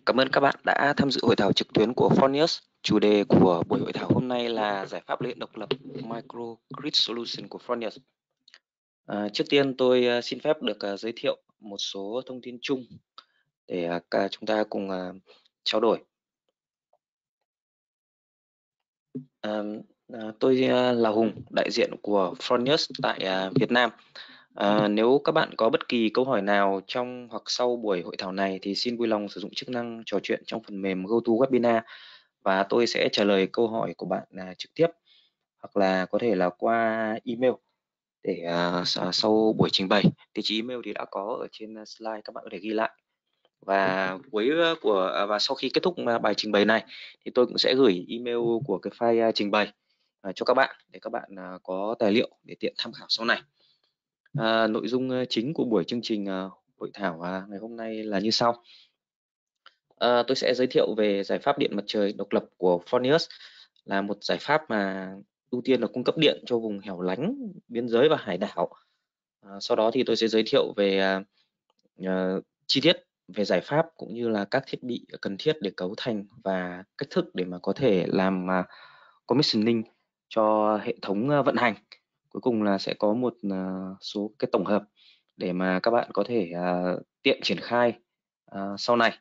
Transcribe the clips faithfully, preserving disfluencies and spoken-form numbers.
Cảm ơn các bạn đã tham dự hội thảo trực tuyến của Fronius. Chủ đề của buổi hội thảo hôm nay là giải pháp lưới điện độc lập Microgrid Solution của Fronius. À, trước tiên tôi uh, xin phép được uh, giới thiệu một số thông tin chung để uh, chúng ta cùng uh, trao đổi. À, uh, tôi uh, là Hùng, đại diện của Fronius tại uh, Việt Nam. À, nếu các bạn có bất kỳ câu hỏi nào trong hoặc sau buổi hội thảo này thì xin vui lòng sử dụng chức năng trò chuyện trong phần mềm GoToWebinar và tôi sẽ trả lời câu hỏi của bạn là trực tiếp hoặc là có thể là qua email để uh, sau buổi trình bày. Địa chỉ email thì đã có ở trên slide, các bạn có thể ghi lại. Và cuối của và sau khi kết thúc bài trình bày này thì tôi cũng sẽ gửi email của cái file trình bày uh, cho các bạn để các bạn uh, có tài liệu để tiện tham khảo sau này. À, nội dung chính của buổi chương trình uh, hội thảo uh, ngày hôm nay là như sau. À, tôi sẽ giới thiệu về giải pháp điện mặt trời độc lập của Fronius, là một giải pháp mà ưu tiên là cung cấp điện cho vùng hẻo lánh, biên giới và hải đảo. À, sau đó thì tôi sẽ giới thiệu về uh, chi tiết về giải pháp cũng như là các thiết bị cần thiết để cấu thành và cách thức để mà có thể làm uh, commissioning cho hệ thống uh, vận hành. Cuối cùng là sẽ có một uh, số cái tổng hợp để mà các bạn có thể uh, tiện triển khai uh, sau này.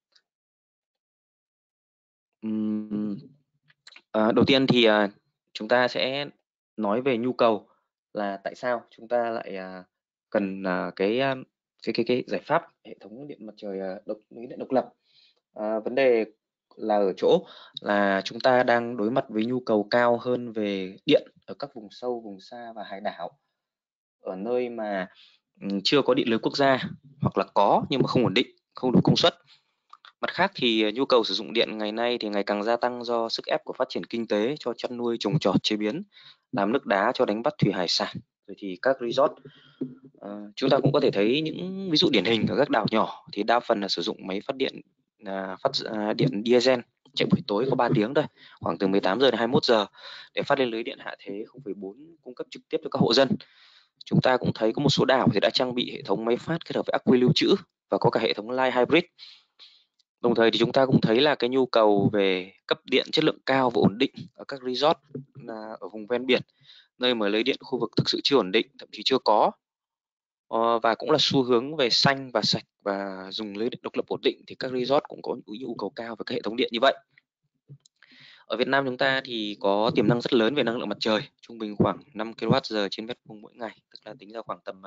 Uhm, à, đầu tiên thì à, chúng ta sẽ nói về nhu cầu là tại sao chúng ta lại à, cần à, cái, à, cái cái cái giải pháp hệ thống điện mặt trời à, độc lưới điện độc lập. À, vấn đề là ở chỗ là chúng ta đang đối mặt với nhu cầu cao hơn về điện ở các vùng sâu, vùng xa và hải đảo, ở nơi mà um, chưa có điện lưới quốc gia hoặc là có nhưng mà không ổn định, không đủ công suất. Mặt khác thì nhu cầu sử dụng điện ngày nay thì ngày càng gia tăng do sức ép của phát triển kinh tế cho chăn nuôi, trồng trọt, chế biến, làm nước đá cho đánh bắt thủy hải sản, rồi thì các resort. À, chúng ta cũng có thể thấy những ví dụ điển hình ở các đảo nhỏ thì đa phần là sử dụng máy phát điện à, phát à, điện diesel chạy buổi tối có ba tiếng thôi, khoảng từ mười tám giờ đến hai mươi mốt giờ để phát lên lưới điện hạ thế không phẩy bốn cung cấp trực tiếp cho các hộ dân. Chúng ta cũng thấy có một số đảo thì đã trang bị hệ thống máy phát kết hợp với ắc quy lưu trữ và có cả hệ thống line hybrid. Đồng thời thì chúng ta cũng thấy là cái nhu cầu về cấp điện chất lượng cao và ổn định ở các resort là ở vùng ven biển, nơi mà lưới điện khu vực thực sự chưa ổn định, thậm chí chưa có. Ờ, và cũng là xu hướng về xanh và sạch và dùng lưới điện độc lập ổn định thì các resort cũng có nhu cầu cao về các hệ thống điện như vậy. Ở Việt Nam chúng ta thì có tiềm năng rất lớn về năng lượng mặt trời, trung bình khoảng năm ki lô oát giờ trên mét vuông mỗi ngày, tức là tính ra khoảng tầm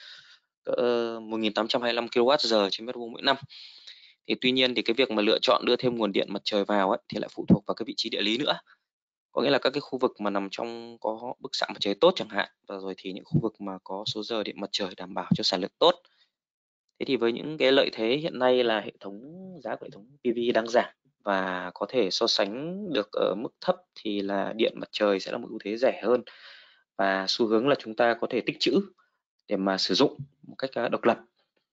uh, một nghìn tám trăm hai mươi lăm ki lô oát giờ trên mét vuông mỗi năm. Thì tuy nhiên thì cái việc mà lựa chọn đưa thêm nguồn điện mặt trời vào ấy, thì lại phụ thuộc vào cái vị trí địa lý nữa. Có nghĩa là các cái khu vực mà nằm trong có bức xạ mặt trời tốt chẳng hạn, và rồi thì những khu vực mà có số giờ điện mặt trời đảm bảo cho sản lượng tốt. Thế thì với những cái lợi thế hiện nay là hệ thống giá của hệ thống pê vê đang giảm và có thể so sánh được ở mức thấp thì là điện mặt trời sẽ là một ưu thế rẻ hơn, và xu hướng là chúng ta có thể tích trữ để mà sử dụng một cách độc lập.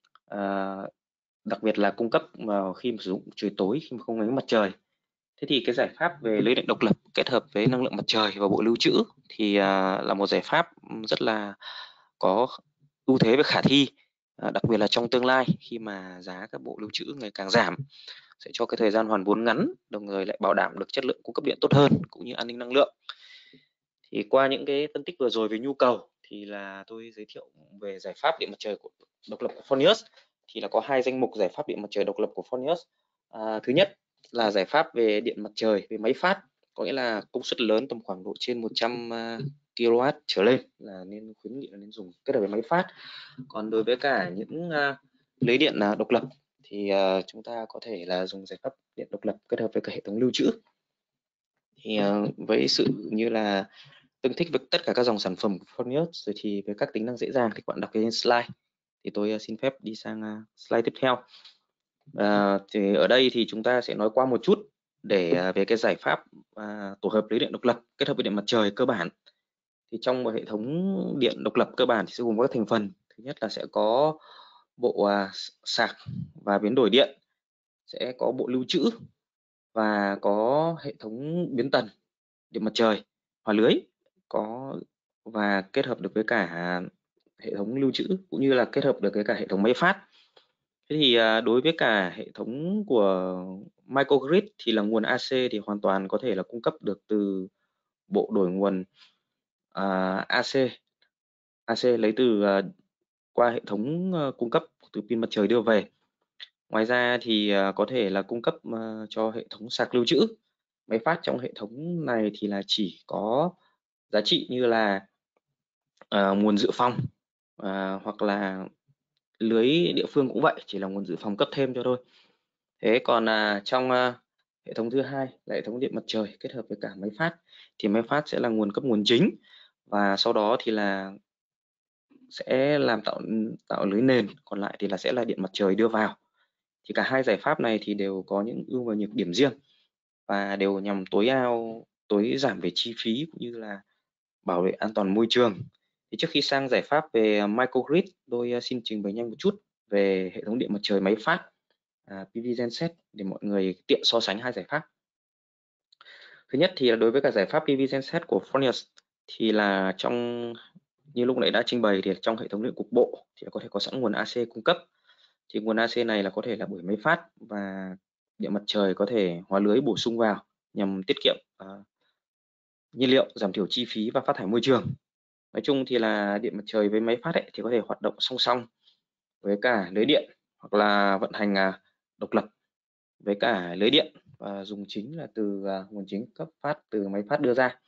À, đặc biệt là cung cấp vào khi mà sử dụng trời tối, khi mà không ánh mặt trời. Thế thì cái giải pháp về lưới điện độc lập kết hợp với năng lượng mặt trời và bộ lưu trữ thì à, là một giải pháp rất là có ưu thế và khả thi, à, đặc biệt là trong tương lai khi mà giá các bộ lưu trữ ngày càng giảm, sẽ cho cái thời gian hoàn vốn ngắn, đồng thời lại bảo đảm được chất lượng cung cấp điện tốt hơn cũng như an ninh năng lượng. Thì qua những cái phân tích vừa rồi về nhu cầu thì là tôi giới thiệu về giải pháp điện mặt trời của độc lập của Fronius. Thì là có hai danh mục giải pháp điện mặt trời độc lập của Fronius. À, thứ nhất là giải pháp về điện mặt trời về máy phát, có nghĩa là công suất lớn tầm khoảng độ trên một trăm ki lô oát trở lên là nên khuyến nghị là nên dùng kết hợp với máy phát. Còn đối với cả những uh, lưới điện uh, độc lập thì uh, chúng ta có thể là dùng giải pháp điện độc lập kết hợp với cả hệ thống lưu trữ. Thì uh, với sự như là tương thích với tất cả các dòng sản phẩm của Fronius rồi thì với các tính năng dễ dàng thì các bạn đọc trên slide. Thì tôi uh, xin phép đi sang uh, slide tiếp theo. À, thì ở đây thì chúng ta sẽ nói qua một chút để uh, về cái giải pháp uh, tổ hợp lưới điện độc lập kết hợp với điện mặt trời cơ bản. Thì trong một hệ thống điện độc lập cơ bản thì sẽ gồm các thành phần. Thứ nhất là sẽ có bộ uh, sạc và biến đổi điện, sẽ có bộ lưu trữ và có hệ thống biến tần điện mặt trời hòa lưới, có và kết hợp được với cả hệ thống lưu trữ cũng như là kết hợp được với cả hệ thống máy phát. Thế thì à, đối với cả hệ thống của microgrid thì là nguồn a xê thì hoàn toàn có thể là cung cấp được từ bộ đổi nguồn à, a xê a xê lấy từ à, qua hệ thống à, cung cấp từ pin mặt trời đưa về. Ngoài ra thì à, có thể là cung cấp à, cho hệ thống sạc lưu trữ. Máy phát trong hệ thống này thì là chỉ có giá trị như là à, nguồn dự phòng à, hoặc là lưới địa phương cũng vậy, chỉ là nguồn dự phòng cấp thêm cho thôi. Thế còn à, trong à, hệ thống thứ hai là hệ thống điện mặt trời kết hợp với cả máy phát, thì máy phát sẽ là nguồn cấp nguồn chính, và sau đó thì là sẽ làm tạo tạo lưới nền, còn lại thì là sẽ là điện mặt trời đưa vào. Thì cả hai giải pháp này thì đều có những ưu và nhược điểm riêng và đều nhằm tối ưu tối giảm về chi phí cũng như là bảo vệ an toàn môi trường. Thì trước khi sang giải pháp về microgrid, tôi à, xin trình bày nhanh một chút về hệ thống điện mặt trời máy phát à, pê vê Genset để mọi người tiện so sánh hai giải pháp. Thứ nhất thì là đối với cả giải pháp pê vê Genset của Fronius thì là trong như lúc nãy đã trình bày thì trong hệ thống điện cục bộ thì có thể có sẵn nguồn a xê cung cấp. Thì nguồn a xê này là có thể là bởi máy phát và điện mặt trời có thể hóa lưới bổ sung vào nhằm tiết kiệm uh, nhiên liệu, giảm thiểu chi phí và phát thải môi trường. Nói chung thì là điện mặt trời với máy phát ấy, thì có thể hoạt động song song với cả lưới điện hoặc là vận hành uh, độc lập với cả lưới điện và dùng chính là từ uh, nguồn chính cấp phát từ máy phát đưa ra.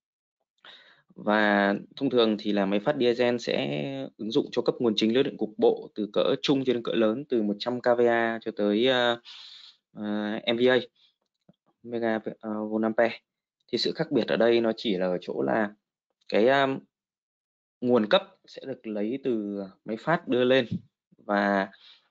Và thông thường thì là máy phát diesel sẽ ứng dụng cho cấp nguồn chính lưới điện cục bộ từ cỡ trung cho đến cỡ lớn từ một trăm ki vê a cho tới uh, uh, em vê a, mega uh, volt ampere. Thì sự khác biệt ở đây nó chỉ là ở chỗ là cái um, nguồn cấp sẽ được lấy từ máy phát đưa lên và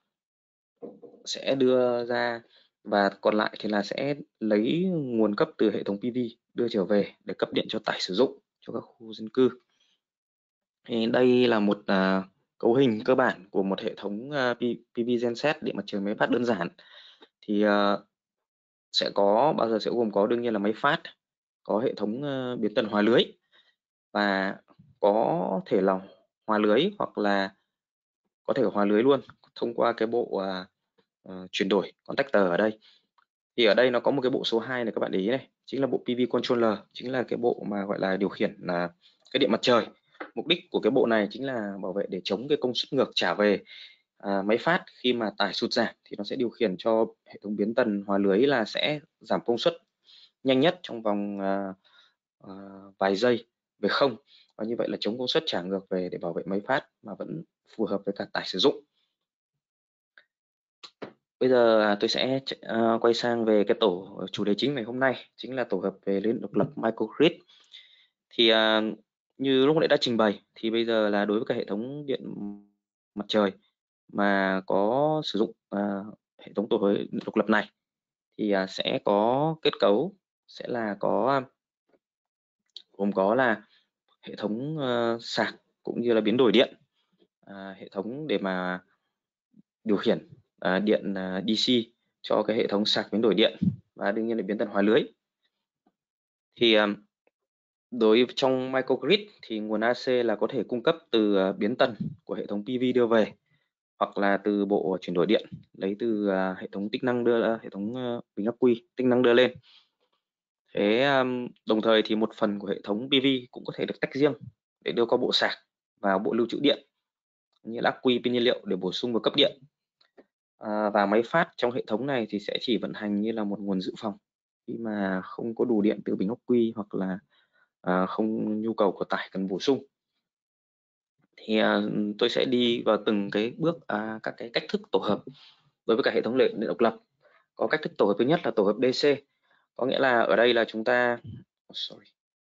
sẽ đưa ra, và còn lại thì là sẽ lấy nguồn cấp từ hệ thống pê vê đưa trở về để cấp điện cho tải sử dụng cho các khu dân cư. Thì đây là một uh, cấu hình cơ bản của một hệ thống uh, pê vê Genset điện mặt trời máy phát đơn giản. Thì uh, sẽ có bao giờ sẽ gồm có đương nhiên là máy phát, có hệ thống uh, biến tần hòa lưới và có thể là hòa lưới hoặc là có thể hòa lưới luôn thông qua cái bộ uh, uh, chuyển đổi contactor ở đây. Thì ở đây nó có một cái bộ số hai này các bạn để ý này, chính là bộ pê vê controller, chính là cái bộ mà gọi là điều khiển là cái điện mặt trời. Mục đích của cái bộ này chính là bảo vệ để chống cái công suất ngược trả về à, máy phát khi mà tải sụt giảm, thì nó sẽ điều khiển cho hệ thống biến tần hòa lưới là sẽ giảm công suất nhanh nhất trong vòng à, à, vài giây về không, và như vậy là chống công suất trả ngược về để bảo vệ máy phát mà vẫn phù hợp với cả tải sử dụng. Bây giờ à, tôi sẽ uh, quay sang về cái tổ chủ đề chính ngày hôm nay, chính là tổ hợp về lưới độc lập microgrid. Thì uh, như lúc nãy đã trình bày thì bây giờ là đối với các hệ thống điện mặt trời mà có sử dụng uh, hệ thống tổ hợp độc lập này thì uh, sẽ có kết cấu sẽ là có gồm có là hệ thống uh, sạc cũng như là biến đổi điện, uh, hệ thống để mà điều khiển uh, điện uh, đê xê cho cái hệ thống sạc biến đổi điện, và đương nhiên là biến tần hòa lưới. Thì uh, đối trong microgrid thì nguồn a xê là có thể cung cấp từ uh, biến tần của hệ thống pê vê đưa về hoặc là từ bộ chuyển đổi điện lấy từ uh, hệ thống tích năng đưa uh, hệ thống uh, bình ắc quy tích năng đưa lên. Thế um, đồng thời thì một phần của hệ thống pê vê cũng có thể được tách riêng để đưa qua bộ sạc và bộ lưu trữ điện như là ắc quy, pin nhiên liệu để bổ sung vào cấp điện. À, và máy phát trong hệ thống này thì sẽ chỉ vận hành như là một nguồn dự phòng khi mà không có đủ điện từ bình ắc quy hoặc là à, không nhu cầu của tải cần bổ sung. Thì à, tôi sẽ đi vào từng cái bước à, các cái cách thức tổ hợp đối với cả hệ thống điện độc lập. Có cách thức tổ hợp thứ nhất là tổ hợp đê xê, có nghĩa là ở đây là chúng ta oh, sorry.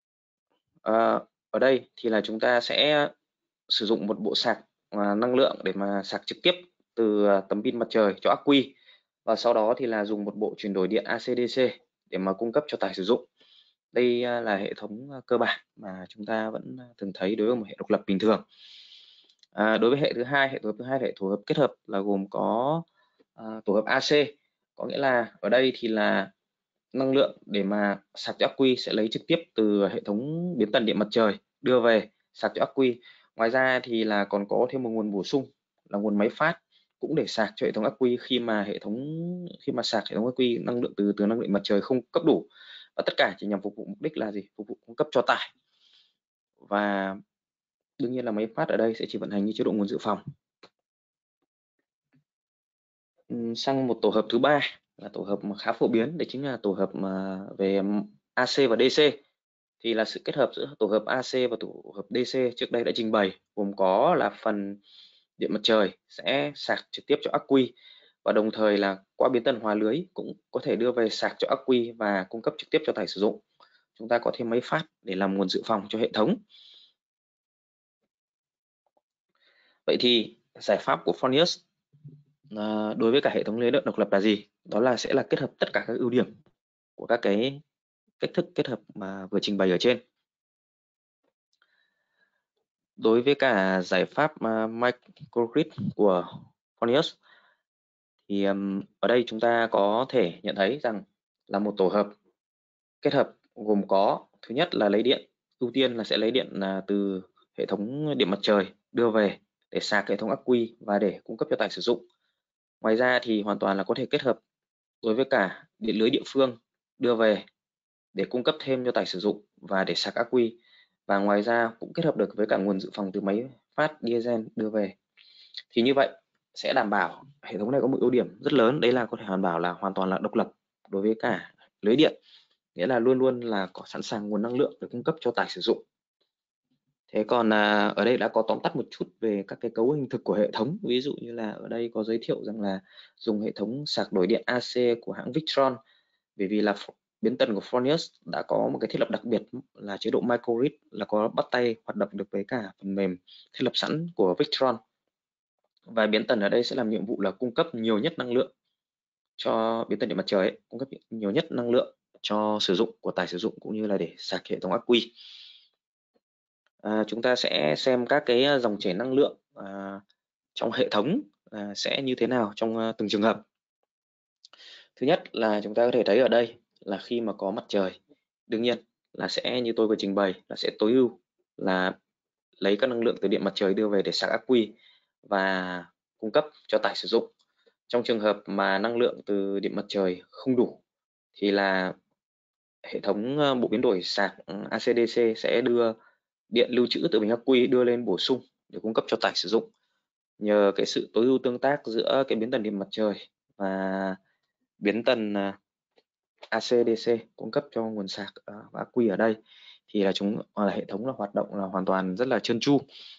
À, ở đây thì là chúng ta sẽ sử dụng một bộ sạc à, năng lượng để mà sạc trực tiếp từ à, tấm pin mặt trời cho ắc quy, và sau đó thì là dùng một bộ chuyển đổi điện a xê đê xê để mà cung cấp cho tải sử dụng. Đây à, là hệ thống à, cơ bản mà chúng ta vẫn thường thấy đối với một hệ độc lập bình thường. À, đối với hệ thứ hai, hệ tổ hợp thứ hai là hệ tổ hợp kết hợp là gồm có à, tổ hợp a xê, có nghĩa là ở đây thì là năng lượng để mà sạc cho ắc quy sẽ lấy trực tiếp từ hệ thống biến tần điện mặt trời đưa về sạc cho ắc quy. Ngoài ra thì là còn có thêm một nguồn bổ sung là nguồn máy phát cũng để sạc cho hệ thống ắc quy khi mà hệ thống khi mà sạc hệ thống ắc quy năng lượng từ từ năng lượng mặt trời không cấp đủ, và tất cả chỉ nhằm phục vụ mục đích là gì? Phục vụ cung cấp cho tải. Và đương nhiên là máy phát ở đây sẽ chỉ vận hành như chế độ nguồn dự phòng. Sang một tổ hợp thứ ba là tổ hợp mà khá phổ biến, đấy chính là tổ hợp mà về a xê và đê xê. Thì là sự kết hợp giữa tổ hợp a xê và tổ hợp đê xê trước đây đã trình bày, gồm có là phần điện mặt trời sẽ sạc trực tiếp cho ắc quy, và đồng thời là qua biến tần hòa lưới cũng có thể đưa về sạc cho ắc quy và cung cấp trực tiếp cho tải sử dụng. Chúng ta có thêm máy phát để làm nguồn dự phòng cho hệ thống. Vậy thì giải pháp của Fronius à, đối với cả hệ thống lưới điện độc lập là gì? Đó là sẽ là kết hợp tất cả các ưu điểm của các cái cách thức kết hợp mà vừa trình bày ở trên. Đối với cả giải pháp uh, microgrid của Fronius thì um, ở đây chúng ta có thể nhận thấy rằng là một tổ hợp kết hợp gồm có, thứ nhất là lấy điện, ưu tiên là sẽ lấy điện là từ hệ thống điện mặt trời đưa về để sạc hệ thống ắc quy và để cung cấp cho tải sử dụng. Ngoài ra thì hoàn toàn là có thể kết hợp đối với cả điện lưới địa phương đưa về để cung cấp thêm cho tải sử dụng và để sạc ắc quy, và ngoài ra cũng kết hợp được với cả nguồn dự phòng từ máy phát diesel đưa về. Thì như vậy sẽ đảm bảo hệ thống này có một ưu điểm rất lớn, đấy là có thể đảm bảo là hoàn toàn là độc lập đối với cả lưới điện, nghĩa là luôn luôn là có sẵn sàng nguồn năng lượng để cung cấp cho tải sử dụng. Thế còn à, ở đây đã có tóm tắt một chút về các cái cấu hình thực của hệ thống. Ví dụ như là ở đây có giới thiệu rằng là dùng hệ thống sạc đổi điện a xê của hãng Victron, bởi vì là biến tần của Fronius đã có một cái thiết lập đặc biệt là chế độ microgrid, là có bắt tay hoạt động được với cả phần mềm thiết lập sẵn của Victron. Và biến tần ở đây sẽ làm nhiệm vụ là cung cấp nhiều nhất năng lượng cho biến tần điện mặt trời ấy, cung cấp nhiều nhất năng lượng cho sử dụng của tải sử dụng cũng như là để sạc hệ thống ắc quy. À, chúng ta sẽ xem các cái dòng chảy năng lượng à, trong hệ thống à, sẽ như thế nào trong à, từng trường hợp. Thứ nhất là chúng ta có thể thấy ở đây là khi mà có mặt trời, đương nhiên là sẽ như tôi vừa trình bày là sẽ tối ưu là lấy các năng lượng từ điện mặt trời đưa về để sạc ắc quy và cung cấp cho tải sử dụng. Trong trường hợp mà năng lượng từ điện mặt trời không đủ thì là hệ thống bộ biến đổi sạc a xê đê xê sẽ đưa điện lưu trữ từ bình ắc quy đưa lên bổ sung để cung cấp cho tải sử dụng. Nhờ cái sự tối ưu tương tác giữa cái biến tần điện mặt trời và biến tần a xê đê xê cung cấp cho nguồn sạc và ắc quy ở đây thì là chúng là hệ thống là hoạt động là hoàn toàn rất là trơn tru.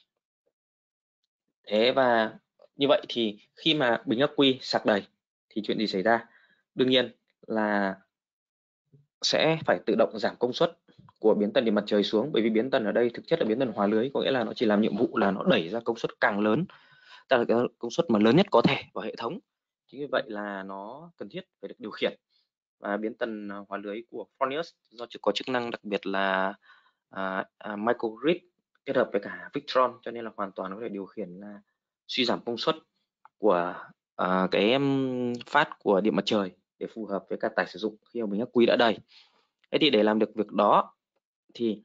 Thế và như vậy thì khi mà bình ắc quy sạc đầy thì chuyện gì xảy ra? Đương nhiên là sẽ phải tự động giảm công suất của biến tần điện mặt trời xuống, bởi vì biến tần ở đây thực chất là biến tần hòa lưới, có nghĩa là nó chỉ làm nhiệm vụ là nó đẩy ra công suất càng lớn, tức là cái công suất mà lớn nhất có thể vào hệ thống. Chính vì vậy là nó cần thiết phải được điều khiển. Và biến tần hòa lưới của Fronius do có chức năng đặc biệt là à, à, microgrid kết hợp với cả Victron, cho nên là hoàn toàn có thể điều khiển là suy giảm công suất của à, cái um, phát của điện mặt trời để phù hợp với cả tải sử dụng khi mà bình ắc quy đã đầy. Thế thì để làm được việc đó thì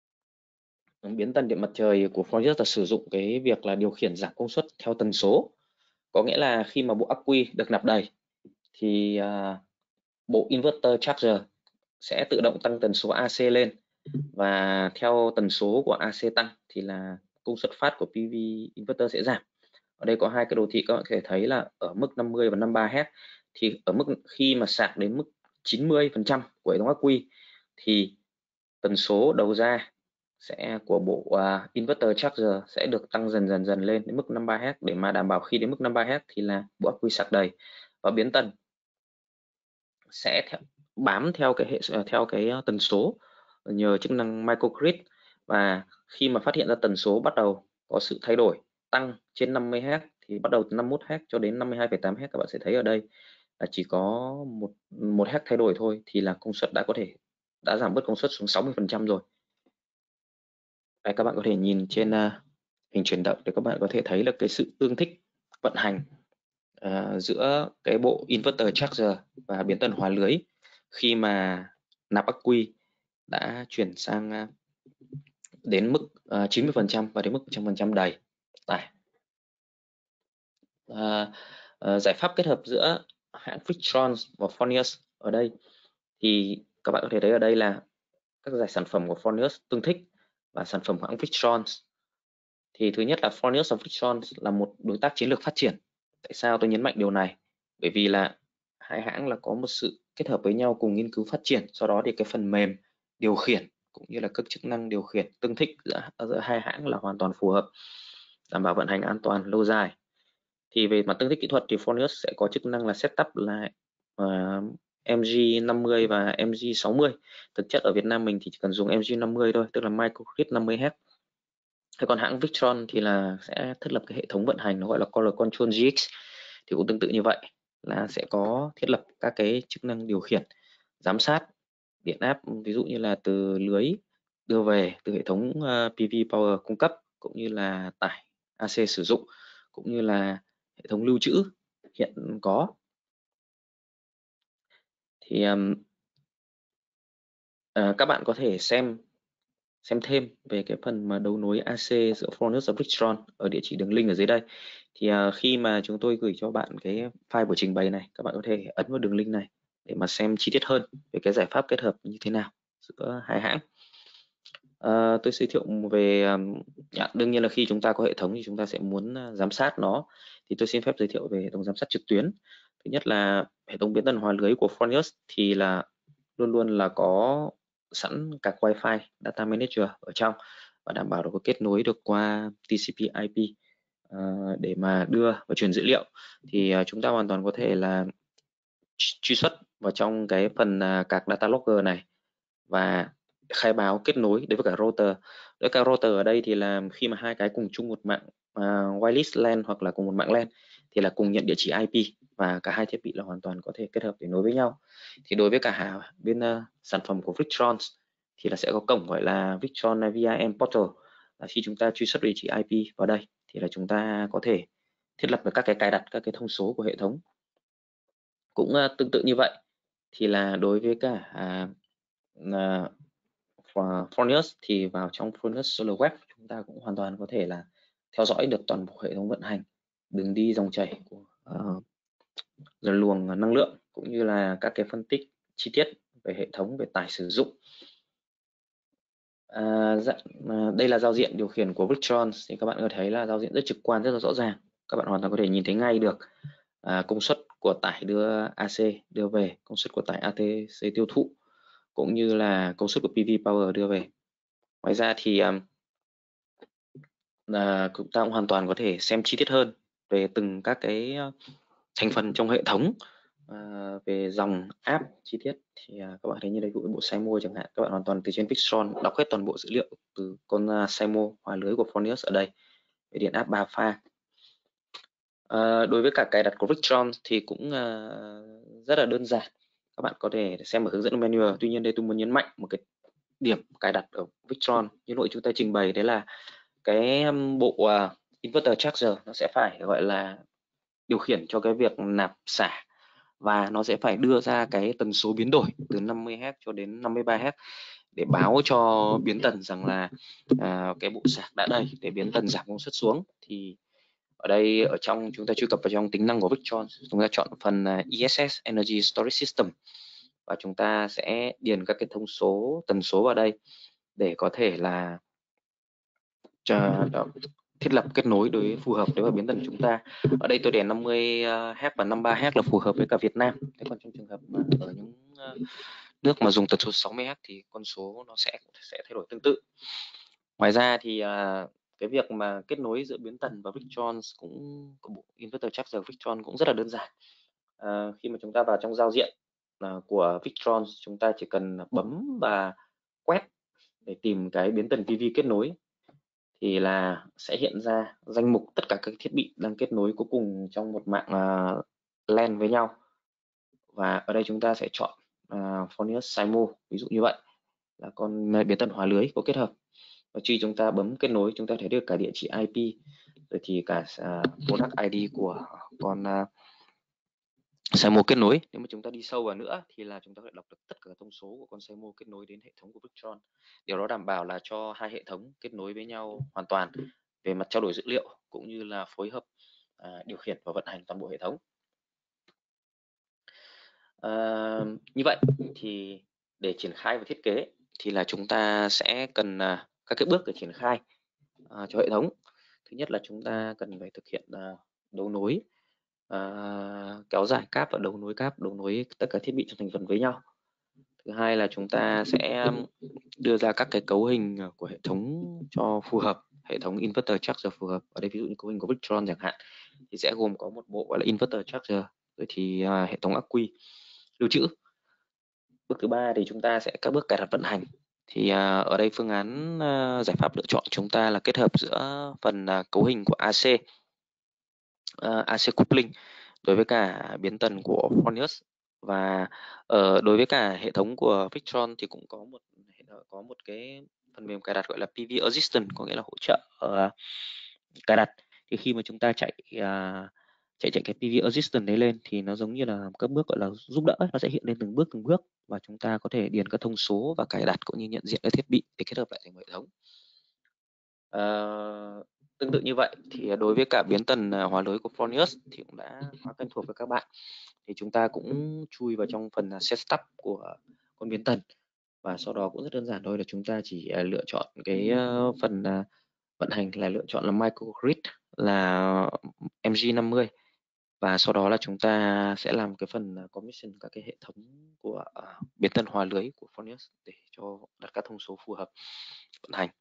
biến tần điện mặt trời của Fronius là sử dụng cái việc là điều khiển giảm công suất theo tần số. Có nghĩa là khi mà bộ ắc quy được nạp đầy thì à, bộ inverter charger sẽ tự động tăng tần số a xê lên, và theo tần số của a xê tăng thì là công suất phát của pê vê inverter sẽ giảm. Ở đây có hai cái đồ thị các bạn có thể thấy là ở mức năm mươi và năm mươi ba héc, thì ở mức khi mà sạc đến mức chín mươi phần trăm của hệ thống ắc quy thì tần số đầu ra sẽ của bộ uh, inverter charger sẽ được tăng dần dần dần lên đến mức năm mươi ba héc, để mà đảm bảo khi đến mức năm mươi ba héc thì là bộ ắc quy sạc đầy, và biến tần sẽ theo, bám theo cái hệ theo cái tần số nhờ chức năng microgrid. Và khi mà phát hiện ra tần số bắt đầu có sự thay đổi tăng trên năm mươi héc thì bắt đầu từ năm mươi mốt héc cho đến năm mươi hai phẩy tám héc, các bạn sẽ thấy ở đây là chỉ có một một héc thay đổi thôi thì là công suất đã có thể đã giảm bớt công suất xuống sáu mươi phần trăm rồi. Đây, các bạn có thể nhìn trên uh, hình chuyển động để các bạn có thể thấy được cái sự tương thích vận hành uh, giữa cái bộ inverter charger và biến tần hòa lưới khi mà nạp ắc quy đã chuyển sang uh, đến mức uh, chín mươi phần trăm và đến mức một trăm phần trăm đầy. Đây. À, ờ, giải pháp kết hợp giữa hãng Victron và Fronius ở đây thì các bạn có thể thấy ở đây là các giải sản phẩm của Fronius tương thích và sản phẩm của hãng Victron. Thì thứ nhất là Fronius và Victron là một đối tác chiến lược phát triển. Tại sao tôi nhấn mạnh điều này? Bởi vì là hai hãng là có một sự kết hợp với nhau cùng nghiên cứu phát triển, do đó thì cái phần mềm điều khiển cũng như là các chức năng điều khiển tương thích giữa, giữa hai hãng là hoàn toàn phù hợp, đảm bảo vận hành an toàn lâu dài. Thì về mặt tương thích kỹ thuật thì Fronius sẽ có chức năng là setup lại uh, em giê năm mươi và em giê sáu mươi. Thực chất ở Việt Nam mình thì chỉ cần dùng em giê năm mươi thôi, tức là microgrid năm mươi héc. Thế còn hãng Victron thì là sẽ thiết lập cái hệ thống vận hành nó gọi là Color Control giê ích, thì cũng tương tự như vậy, là sẽ có thiết lập các cái chức năng điều khiển, giám sát điện áp, ví dụ như là từ lưới đưa về, từ hệ thống uh, pê vê Power cung cấp, cũng như là tải a xê sử dụng, cũng như là hệ thống lưu trữ hiện có. Thì um, uh, các bạn có thể xem xem thêm về cái phần mà đấu nối a xê giữa Fronius và Victron ở địa chỉ đường link ở dưới đây. Thì uh, khi mà chúng tôi gửi cho bạn cái file buổi trình bày này, các bạn có thể ấn vào đường link này để mà xem chi tiết hơn về cái giải pháp kết hợp như thế nào giữa hai hãng. Uh, tôi giới thiệu về um, dạ, đương nhiên là khi chúng ta có hệ thống thì chúng ta sẽ muốn uh, giám sát nó, thì tôi xin phép giới thiệu về hệ thống giám sát trực tuyến. Thứ nhất là hệ thống biến tần hòa lưới của Fronius thì là luôn luôn là có sẵn các Wi-Fi Data Manager ở trong và đảm bảo được có kết nối được qua tê xê pê i pê uh, để mà đưa và truyền dữ liệu. Thì uh, chúng ta hoàn toàn có thể là truy xuất vào trong cái phần uh, các data logger này và khai báo kết nối đối với cả router. Đối với cả router ở đây thì là khi mà hai cái cùng chung một mạng uh, wireless LAN hoặc là cùng một mạng LAN thì là cùng nhận địa chỉ i pê và cả hai thiết bị là hoàn toàn có thể kết hợp để nối với nhau. Thì đối với cả bên uh, sản phẩm của Victron thì là sẽ có cổng gọi là Victron vê i em Portal. Là khi chúng ta truy xuất địa chỉ i pê vào đây thì là chúng ta có thể thiết lập được các cái cài đặt các cái thông số của hệ thống. Cũng uh, tương tự như vậy thì là đối với cả uh, uh, Fronius thì vào trong Fronius Solar Web chúng ta cũng hoàn toàn có thể là theo dõi được toàn bộ hệ thống vận hành, đường đi dòng chảy của uh, luồng năng lượng, cũng như là các cái phân tích chi tiết về hệ thống, về tải sử dụng. À, dạ, à, đây là giao diện điều khiển của Victron, thì các bạn có thấy là giao diện rất trực quan, rất là rõ ràng. Các bạn hoàn toàn có thể nhìn thấy ngay được à, công suất của tải đưa a xê đưa về, công suất của tải a tê xê tiêu thụ, cũng như là công suất của pê vê Power đưa về. Ngoài ra thì à, à, chúng ta cũng hoàn toàn có thể xem chi tiết hơn về từng các cái thành phần trong hệ thống, à, về dòng app chi tiết thì à, các bạn thấy như đây, bộ Simo chẳng hạn, các bạn hoàn toàn từ trên Victron đọc hết toàn bộ dữ liệu từ con uh, Simo hòa lưới của Fronius ở đây về điện áp ba pha. À, đối với cả cài đặt của Victron thì cũng uh, rất là đơn giản, các bạn có thể xem ở hướng dẫn manual. Tuy nhiên đây tôi muốn nhấn mạnh một cái điểm cài đặt ở Victron như nội chúng ta trình bày, đấy là cái bộ uh, inverter charger nó sẽ phải gọi là điều khiển cho cái việc nạp xả, và nó sẽ phải đưa ra cái tần số biến đổi từ năm mươi héc cho đến năm mươi ba héc để báo cho biến tần rằng là à, cái bộ sạc đã đầy để biến tần giảm công suất xuống. Thì ở đây ở trong chúng ta truy cập vào trong tính năng của Victron, chúng ta chọn phần uh, e ét ét Energy Storage System và chúng ta sẽ điền các cái thông số tần số vào đây để có thể là cho thiết lập kết nối đối phù hợp đối với biến tần của chúng ta. Ở đây tôi để năm mươi héc và năm mươi ba héc là phù hợp với cả Việt Nam. Thế còn trong trường hợp mà ở những nước mà dùng tần số sáu mươi héc thì con số nó sẽ sẽ thay đổi tương tự. Ngoài ra thì uh, cái việc mà kết nối giữa biến tần và Victron cũng của bộ inverter charger Victron cũng rất là đơn giản. Uh, khi mà chúng ta vào trong giao diện uh, của Victron, chúng ta chỉ cần bấm và quét để tìm cái biến tần pê vê kết nối thì là sẽ hiện ra danh mục tất cả các thiết bị đang kết nối cuối cùng trong một mạng uh, LAN với nhau. Và ở đây chúng ta sẽ chọn uh, Fronius Simo, ví dụ như vậy là con biến tần hòa lưới có kết hợp. Và khi chúng ta bấm kết nối, chúng ta thấy được cả địa chỉ i pê rồi thì cả uh, product i đê của con uh, Simo kết nối. Nếu mà chúng ta đi sâu vào nữa thì là chúng ta có thể đọc được tất cả thông số của con Simo kết nối đến hệ thống của Victron. Điều đó đảm bảo là cho hai hệ thống kết nối với nhau hoàn toàn về mặt trao đổi dữ liệu cũng như là phối hợp à, điều khiển và vận hành toàn bộ hệ thống. À, như vậy thì để triển khai và thiết kế thì là chúng ta sẽ cần à, các cái bước để triển khai à, cho hệ thống. Thứ nhất là chúng ta cần phải thực hiện à, đấu nối, à, kéo dài cáp và đấu nối cáp, đấu nối tất cả thiết bị trong thành phần với nhau. Thứ hai là chúng ta sẽ đưa ra các cái cấu hình của hệ thống cho phù hợp, hệ thống inverter charger phù hợp. Ở đây ví dụ như cấu hình của Victron chẳng hạn thì sẽ gồm có một bộ gọi là inverter charger, rồi thì à, hệ thống ắc quy lưu trữ. Bước thứ ba thì chúng ta sẽ các bước cài đặt vận hành. Thì à, ở đây phương án à, giải pháp lựa chọn chúng ta là kết hợp giữa phần à, cấu hình của a xê, à, a xê coupling đối với cả biến tần của Fronius, và ở đối với cả hệ thống của Victron thì cũng có một có một cái phần mềm cài đặt gọi là pê vê Assistant, có nghĩa là hỗ trợ uh, cài đặt. Thì khi mà chúng ta chạy uh, chạy chạy cái pê vê Assistant đấy lên thì nó giống như là các bước gọi là giúp đỡ, nó sẽ hiện lên từng bước từng bước và chúng ta có thể điền các thông số và cài đặt cũng như nhận diện các thiết bị để kết hợp lại thành hệ thống. Uh, tương tự như vậy thì đối với cả biến tần uh, hóa lưới của Fronius thì cũng đã khá quen thuộc với các bạn. Thì chúng ta cũng chui vào trong phần setup của con biến tần và sau đó cũng rất đơn giản thôi, là chúng ta chỉ uh, lựa chọn cái uh, phần uh, vận hành là lựa chọn là microgrid là em giê năm mươi, và sau đó là chúng ta sẽ làm cái phần commission các cái hệ thống của uh, biến tần hòa lưới của Fronius để cho đặt các thông số phù hợp vận hành.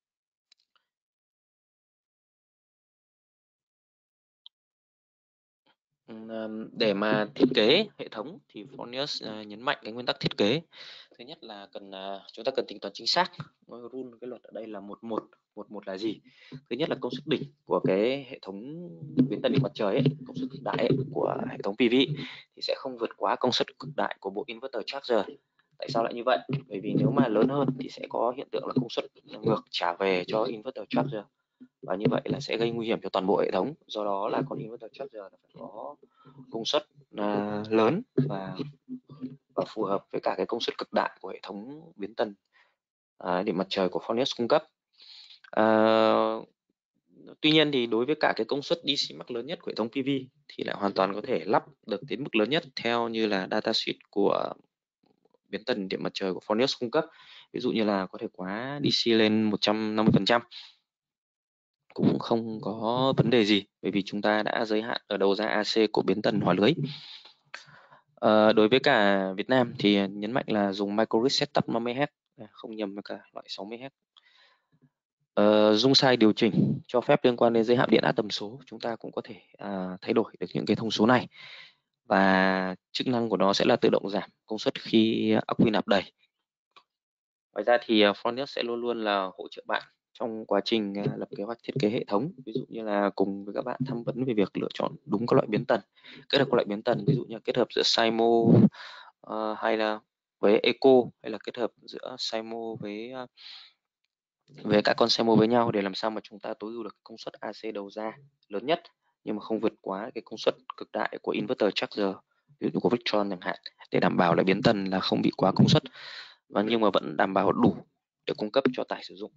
Để mà thiết kế hệ thống thì Fronius uh, nhấn mạnh cái nguyên tắc thiết kế. Thứ nhất là cần uh, chúng ta cần tính toán chính xác. Rule cái luật ở đây là một một một một là gì? Thứ nhất là công suất đỉnh của cái hệ thống biến tần điện mặt trời ấy, công suất cực đại ấy, của hệ thống pê vê thì sẽ không vượt quá công suất cực đại của bộ inverter charger. Tại sao lại như vậy? Bởi vì nếu mà lớn hơn thì sẽ có hiện tượng là công suất ngược trả về cho inverter charger, và như vậy là sẽ gây nguy hiểm cho toàn bộ hệ thống. Do đó là con inverter charger phải có công suất uh, lớn và và phù hợp với cả cái công suất cực đại của hệ thống biến tần uh, điện mặt trời của Fronius cung cấp. Uh, tuy nhiên thì đối với cả cái công suất đê xê max lớn nhất của hệ thống pê vê thì lại hoàn toàn có thể lắp được đến mức lớn nhất theo như là datasheet của biến tần điện mặt trời của Fronius cung cấp. Ví dụ như là có thể quá đê xê lên một trăm năm mươi phần trăm cũng không có vấn đề gì, bởi vì chúng ta đã giới hạn ở đầu ra a xê của biến tần hòa lưới. À, đối với cả Việt Nam thì nhấn mạnh là dùng microgrid setup năm mươi héc, không nhầm với cả loại sáu mươi héc. À, dung sai điều chỉnh cho phép liên quan đến giới hạn điện áp tần số, chúng ta cũng có thể à, thay đổi được những cái thông số này, và chức năng của nó sẽ là tự động giảm công suất khi ắc quy nạp đầy. Ngoài ra thì Fronius sẽ luôn luôn là hỗ trợ bạn trong quá trình lập kế hoạch thiết kế hệ thống, ví dụ như là cùng với các bạn tham vấn về việc lựa chọn đúng các loại biến tần, kết hợp các loại biến tần, ví dụ như kết hợp giữa Simo uh, hay là với Eco, hay là kết hợp giữa Simo với uh, với các con Simo với nhau, để làm sao mà chúng ta tối ưu được công suất a xê đầu ra lớn nhất nhưng mà không vượt quá cái công suất cực đại của inverter charger, ví dụ của Victron chẳng hạn, để đảm bảo là biến tần là không bị quá công suất và nhưng mà vẫn đảm bảo đủ để cung cấp cho tải sử dụng.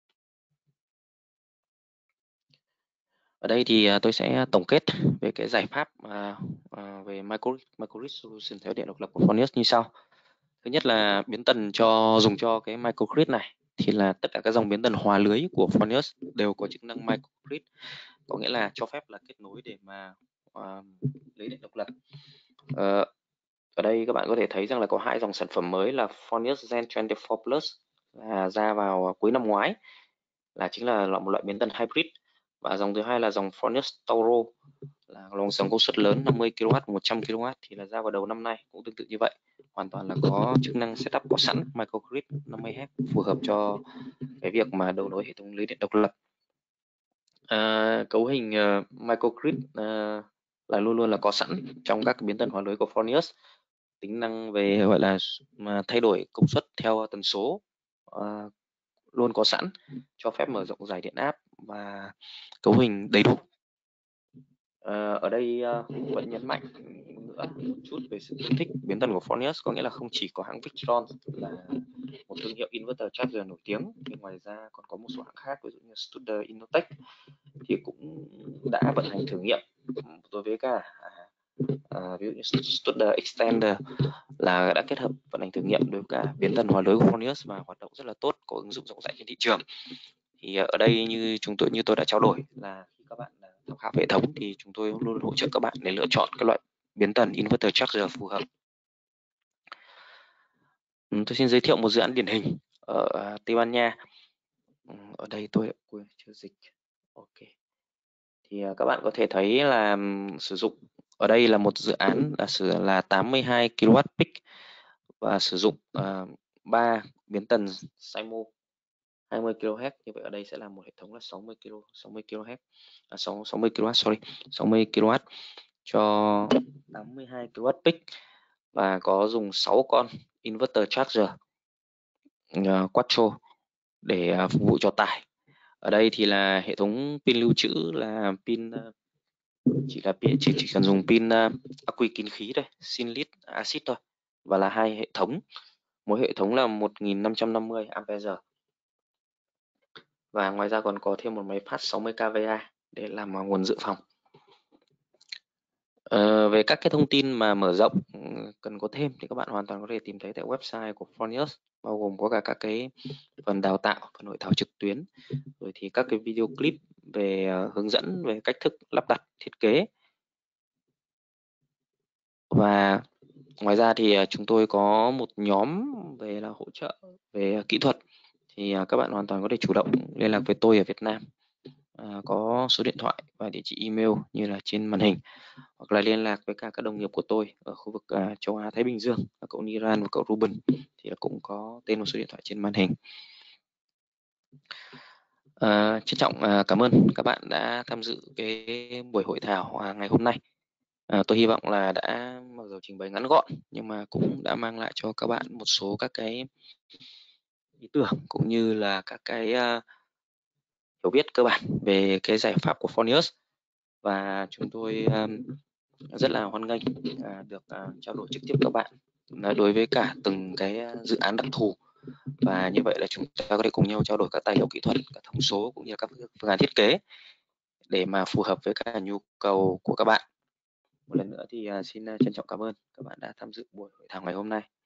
Ở đây thì tôi sẽ tổng kết về cái giải pháp uh, uh, về microgrid microgrid solution theo điện độc lập của Fronius như sau. Thứ nhất là biến tần cho dùng cho cái microgrid này thì là tất cả các dòng biến tần hòa lưới của Fronius đều có chức năng microgrid, có nghĩa là cho phép là kết nối để mà uh, lấy điện độc lập. Uh, ở đây các bạn có thể thấy rằng là có hai dòng sản phẩm mới là Fronius Gen hai mươi tư Plus là ra vào cuối năm ngoái, là chính là một loại biến tần hybrid, và dòng thứ hai là dòng Fronius Tauro là dòng công suất lớn năm mươi ki lô oát và một trăm ki lô oát thì là ra vào đầu năm nay, cũng tương tự như vậy, hoàn toàn là có chức năng setup có sẵn microgrid năm mươi héc phù hợp cho cái việc mà đấu nối hệ thống lưới điện độc lập. À, cấu hình uh, microgrid uh, là luôn luôn là có sẵn trong các biến tần hóa lưới của Fronius. Tính năng về gọi là mà thay đổi công suất theo tần số uh, luôn có sẵn, cho phép mở rộng giải điện áp và cấu hình đầy đủ. À, ở đây uh, vẫn nhấn mạnh nữa một chút về sự yêu thích biến tần của Fronius, có nghĩa là không chỉ có hãng Victron là một thương hiệu inverter charger nổi tiếng, nhưng ngoài ra còn có một số hãng khác, ví dụ như Studer Innotech thì cũng đã vận hành thử nghiệm đối với cả à, ví dụ như Studer Extender là đã kết hợp vận hành thử nghiệm đối với cả biến tần hóa lưới của Fronius và hoạt động rất là tốt, có ứng dụng rộng rãi trên thị trường. Thì ở đây như chúng tôi như tôi đã trao đổi là khi các bạn tham khảo hệ thống thì chúng tôi luôn hỗ trợ các bạn để lựa chọn cái loại biến tần inverter charger phù hợp. Tôi xin giới thiệu một dự án điển hình ở Tây Ban Nha. Ở đây tôi quên chưa dịch. Ok. Thì các bạn có thể thấy là sử dụng ở đây là một dự án là sử là tám mươi hai ki lô oát peak và sử dụng uh, ba biến tần Simo hai mươi ki lô héc. Như vậy ở đây sẽ là một hệ thống là sáu mươi ki lô sáu mươi ki lô héc à, sáu mươi ki lô oát sorry sáu mươi ki lô oát cho tám mươi hai ki lô oát peak và có dùng sáu con inverter charger uh, quattro để uh, phục vụ cho tải. Ở đây thì là hệ thống pin lưu trữ là pin uh, chỉ là pin chỉ, chỉ cần dùng pin uh, ắc quy kín khí thôi, Sinlit acid thôi, và là hai hệ thống, mỗi hệ thống là một nghìn năm trăm năm mươi ampere giờ. Và ngoài ra còn có thêm một máy phát sáu mươi ki vê a để làm nguồn dự phòng. Ờ, về các cái thông tin mà mở rộng cần có thêm thì các bạn hoàn toàn có thể tìm thấy tại website của Fronius, bao gồm có cả các cái phần đào tạo, phần hội thảo trực tuyến, rồi thì các cái video clip về uh, hướng dẫn về cách thức lắp đặt, thiết kế. Và ngoài ra thì uh, chúng tôi có một nhóm về là hỗ trợ về uh, kỹ thuật, thì uh, các bạn hoàn toàn có thể chủ động liên lạc với tôi ở Việt Nam. À, có số điện thoại và địa chỉ email như là trên màn hình, hoặc là liên lạc với cả các đồng nghiệp của tôi ở khu vực uh, châu Á Thái Bình Dương, cậu Niran và cậu Ruben thì cũng có tên và số điện thoại trên màn hình. À, trân trọng uh, cảm ơn các bạn đã tham dự cái buổi hội thảo uh, ngày hôm nay. À, tôi hy vọng là đã mặc dù trình bày ngắn gọn nhưng mà cũng đã mang lại cho các bạn một số các cái ý tưởng cũng như là các cái uh, hiểu biết cơ bản về cái giải pháp của Fronius. Và chúng tôi um, rất là hoan nghênh uh, được uh, trao đổi trực tiếp các bạn uh, đối với cả từng cái dự án đặc thù, và như vậy là chúng ta có thể cùng nhau trao đổi các tài liệu kỹ thuật, các thông số cũng như các phương án thiết kế để mà phù hợp với cả nhu cầu của các bạn. Một lần nữa thì uh, xin uh, trân trọng cảm ơn các bạn đã tham dự buổi hội thảo ngày hôm nay.